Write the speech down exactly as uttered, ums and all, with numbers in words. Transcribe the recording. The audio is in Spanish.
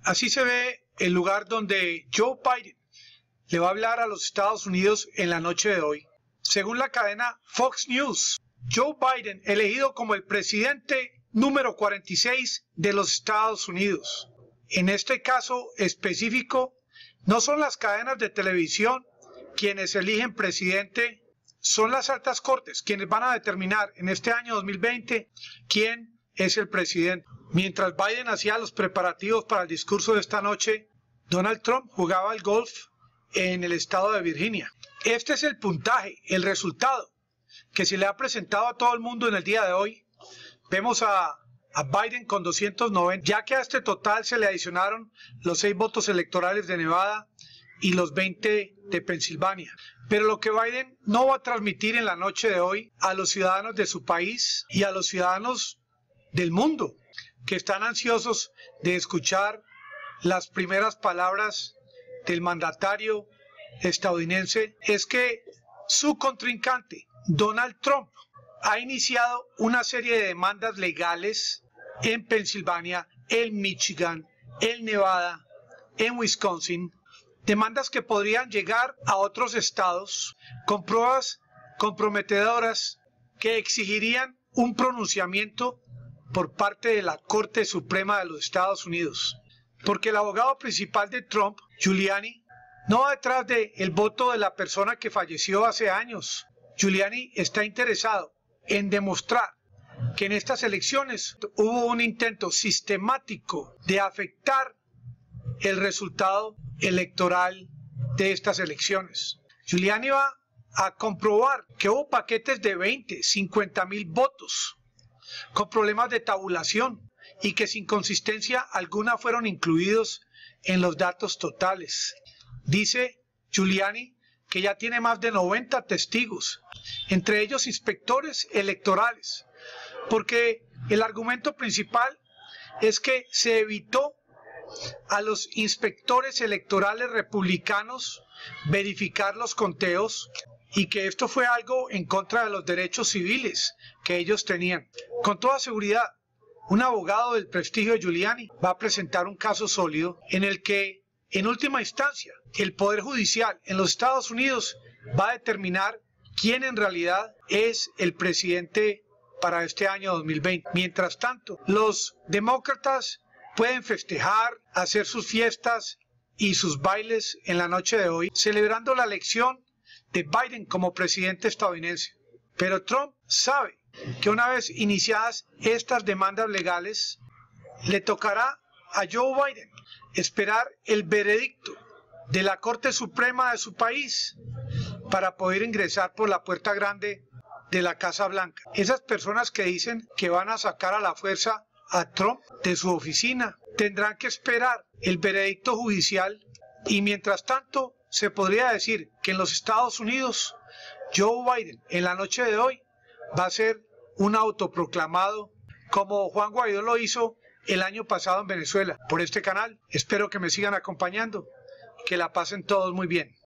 Así se ve el lugar donde Joe Biden le va a hablar a los Estados Unidos en la noche de hoy. Según la cadena Fox News, Joe Biden elegido como el presidente número cuarenta y seis de los Estados Unidos. En este caso específico, no son las cadenas de televisión quienes eligen presidente, son las altas cortes quienes van a determinar en este año dos mil veinte quién es el presidente. Mientras Biden hacía los preparativos para el discurso de esta noche, Donald Trump jugaba al golf en el estado de Virginia. Este es el puntaje, el resultado que se le ha presentado a todo el mundo en el día de hoy. Vemos a, a Biden con doscientos noventa, ya que a este total se le adicionaron los seis votos electorales de Nevada y los veinte de Pensilvania. Pero lo que Biden no va a transmitir en la noche de hoy a los ciudadanos de su país y a los ciudadanos del mundo que están ansiosos de escuchar las primeras palabras del mandatario estadounidense es que su contrincante, Donald Trump, ha iniciado una serie de demandas legales en Pensilvania, en Michigan, en Nevada, en Wisconsin, demandas que podrían llegar a otros estados con pruebas comprometedoras que exigirían un pronunciamiento por parte de la Corte Suprema de los Estados Unidos. Porque el abogado principal de Trump, Giuliani, no va detrás del voto de la persona que falleció hace años. Giuliani está interesado en demostrar que en estas elecciones hubo un intento sistemático de afectar el resultado electoral de estas elecciones. Giuliani va a comprobar que hubo paquetes de veinte, cincuenta mil votos con problemas de tabulación y que sin consistencia alguna fueron incluidos en los datos totales. Dice Giuliani que ya tiene más de noventa testigos, entre ellos inspectores electorales, porque el argumento principal es que se evitó a los inspectores electorales republicanos verificar los conteos y que esto fue algo en contra de los derechos civiles que ellos tenían. Con toda seguridad, un abogado del prestigio de Giuliani va a presentar un caso sólido en el que, en última instancia, el Poder Judicial en los Estados Unidos va a determinar quién en realidad es el presidente para este año dos mil veinte. Mientras tanto, los demócratas pueden festejar, hacer sus fiestas y sus bailes en la noche de hoy, celebrando la elección de Biden como presidente estadounidense. Pero Trump sabe que una vez iniciadas estas demandas legales, le tocará a Joe Biden esperar el veredicto de la Corte Suprema de su país para poder ingresar por la puerta grande de la Casa Blanca. Esas personas que dicen que van a sacar a la fuerza a Trump de su oficina tendrán que esperar el veredicto judicial y mientras tanto se podría decir que en los Estados Unidos Joe Biden en la noche de hoy va a ser un autoproclamado como Juan Guaidó lo hizo el año pasado en Venezuela. Por este canal espero que me sigan acompañando, que la pasen todos muy bien.